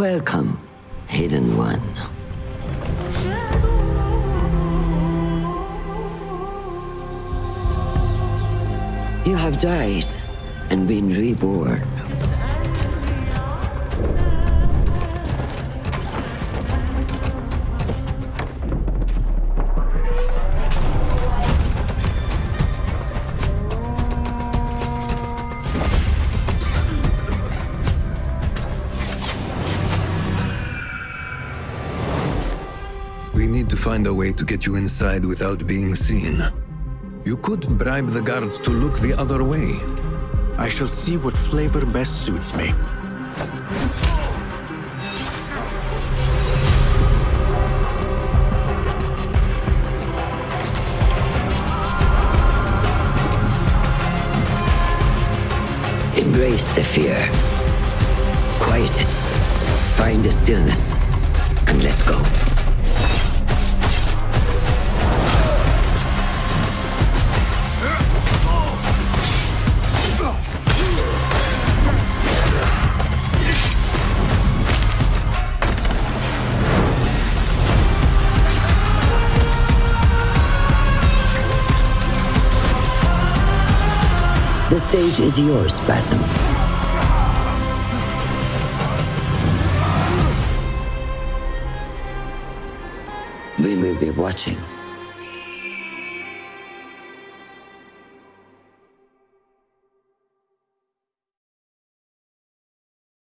Welcome, Hidden One. You have died and been reborn. We need to find a way to get you inside without being seen. You could bribe the guards to look the other way. I shall see what flavor best suits me. Embrace the fear. Quiet it. Find a stillness. And let's go. The stage is yours, Basim. We will be watching.